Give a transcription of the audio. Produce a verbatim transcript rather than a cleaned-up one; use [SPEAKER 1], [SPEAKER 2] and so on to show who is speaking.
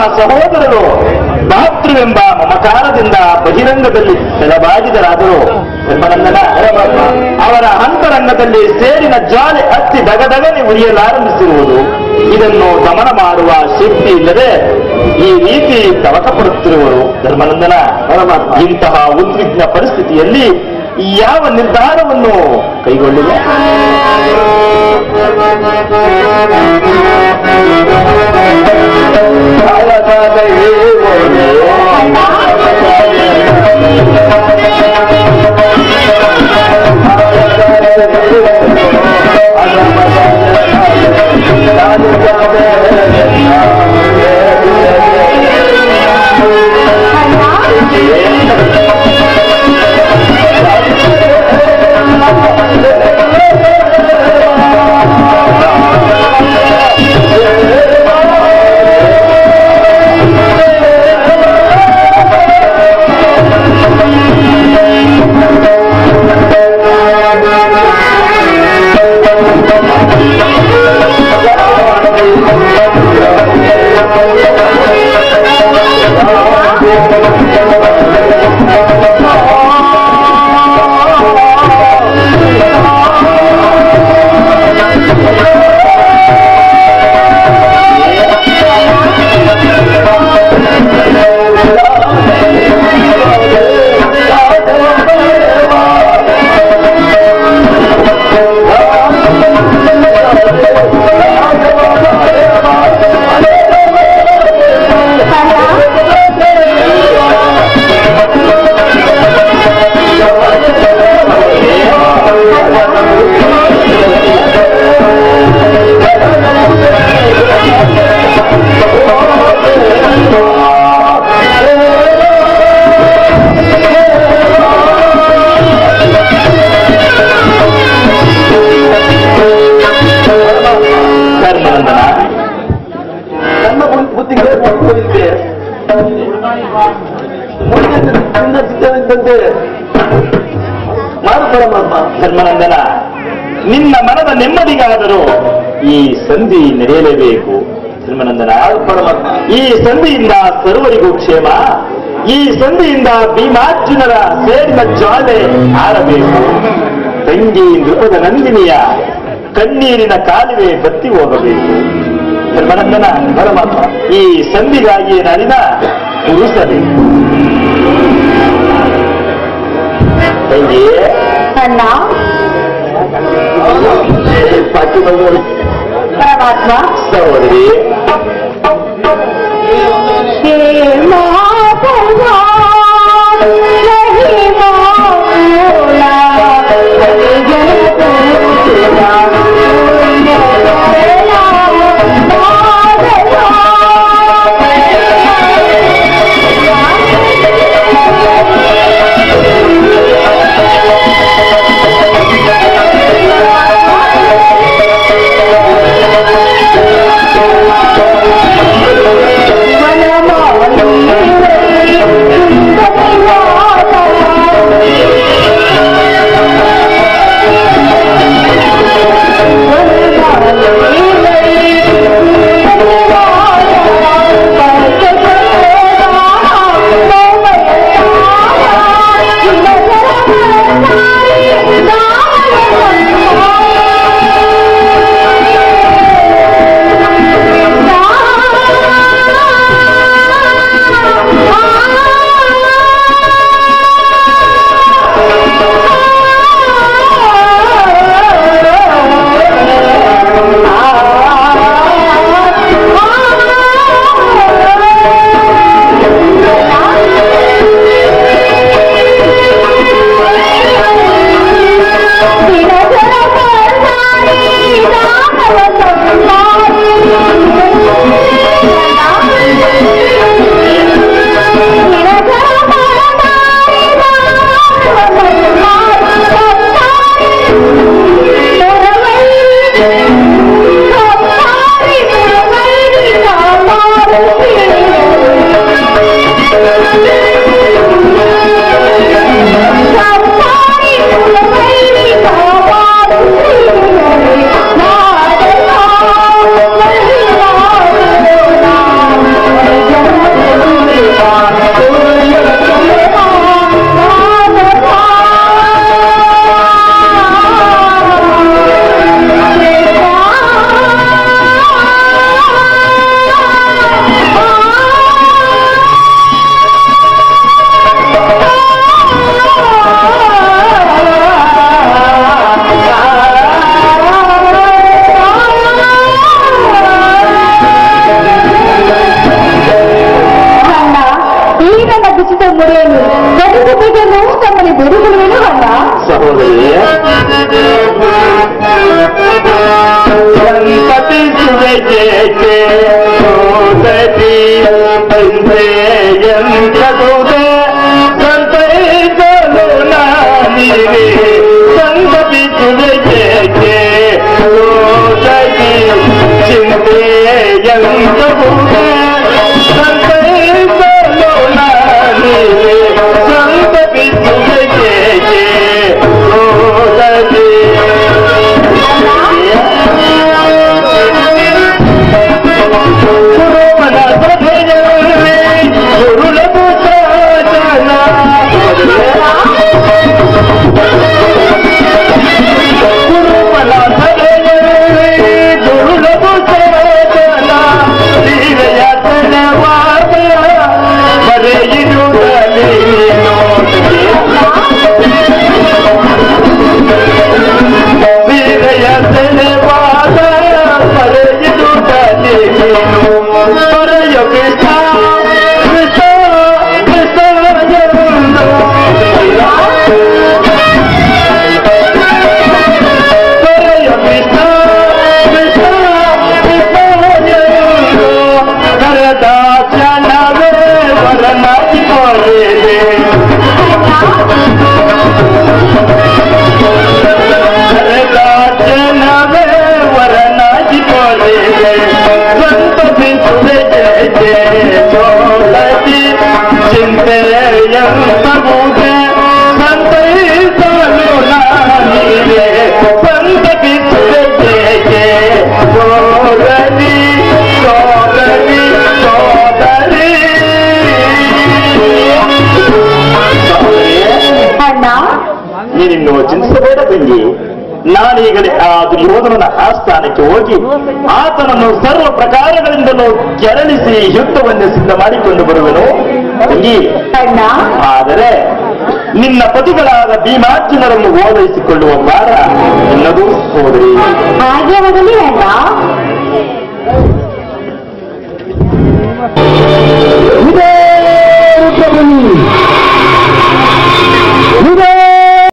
[SPEAKER 1] ಸಹೋದರರು ಭಾತೃವೆಂಬ ಮಮಕಾರದಿಂದ ಬಹಿರಂಗದಲ್ಲಿ ಸೆಲಬಾಗಿದರಾದರೂ ಧರ್ಮನಂದನ ಅವರ ಅಂತರಂಗದಲ್ಲಿ ಸೇರಿನ ಜ್ವಾಲೆ ಹತ್ತಿ ದಗದಗನೆ ಉರಿಯಲಾರಂಭಿಸಿರುವುದು ಇದನ್ನು ದಮನ ಮಾಡುವ ಶಕ್ತಿ ಇಲ್ಲದೆ ಈ ರೀತಿ ತವಕ ಪಡುತ್ತಿರುವರು. ಧರ್ಮನಂದನ, ಇಂತಹ ಉದ್ವಿಗ್ನ ಪರಿಸ್ಥಿತಿಯಲ್ಲಿ ಯಾವ ನಿರ್ಧಾರವನ್ನು ಕೈಗೊಳ್ಳಿದೆ? ಧರ್ಮನಂದನ, ನಿನ್ನ ಮನದ ನೆಮ್ಮದಿಗಾದರೂ ಈ ಸಂಧಿ ನಡೆಯಲೇಬೇಕು. ಧರ್ಮನಂದನ, ಈ ಸಂಧಿಯಿಂದ ಸರ್ವರಿಗೂ ಕ್ಷೇಮ. ಈ ಸಂಧಿಯಿಂದ ಭೀಮಾರ್ಜುನರ ಸೇರಿನ ಜ್ವಾಲೆ ಆರಬೇಕು. ತಂಗಿ ನೃಪದ ನಂದಿನಿಯ ಕಣ್ಣೀರಿನ ಕಾಲುವೆ ಬತ್ತಿ ಹೋಗಬೇಕು. ಧರ್ಮನಂದನ, ಪರಮಾತ್ಮ, ಈ ಸಂಧಿಗಾಗಿ ನಾನಿನ ಉಳಿಸಬೇಕು. ತಂಗಿ
[SPEAKER 2] ಅಣ್ಣ, ಪರಮಾತ್ಮ,
[SPEAKER 1] ಸಹೋದರಿ
[SPEAKER 2] ಮನ ಮುಡಿಯನ್ನು ಕಟ್ಟಿಸಬೇಕೆಂದು ತಮ್ಮಲ್ಲಿ ಬೇಡಿಕೊಳ್ಳುವೇನು ಅಣ್ಣ.
[SPEAKER 1] ಸಹೋದರಿ ಸಂಪತಿ ಸುವೆಗೆ ಸೋದರಿ ಎಂತಗುದೆ ಸಂತೈಸಲು ನಾನಿವೆ ಸಂಪತಿ ಸುವೆಗೆ ಸೋದರಿ ಚಿಂತೆ ಎಂತಗುದೆ ಸಂತೈಸಲು ನಾನಿವೆ ಸಂಪತಿ ಸುವೆಗೆ ಸೋದರಿ ನೀನಿನ್ನು ಚಿಂತಿಸಬೇಡ ತಂಗಿ. ನಾನೀಗಲೇ ಆ ದುರ್ಯೋಧನನ ಆಸ್ಥಾನಕ್ಕೆ ಹೋಗಿ ಆತನನ್ನು ಸರ್ವ ಪ್ರಕಾರಗಳಿಂದಲೂ ಕೆರಳಿಸಿ ಯುದ್ಧವನ್ನೇ ಸಿದ್ಧ ಮಾಡಿಕೊಂಡು ಬರುವೆನು ತಂಗಿ. ಆದರೆ ನಿನ್ನ ಪತಿಗಳಾದ ಭೀಮಾರ್ಜುನರನ್ನು ಓಲೈಸಿಕೊಳ್ಳುವ ಭಾರ ನಿನ್ನದು ಸೋದರಿ.
[SPEAKER 2] ಹಾಗೆ ಅಣ್ಣ.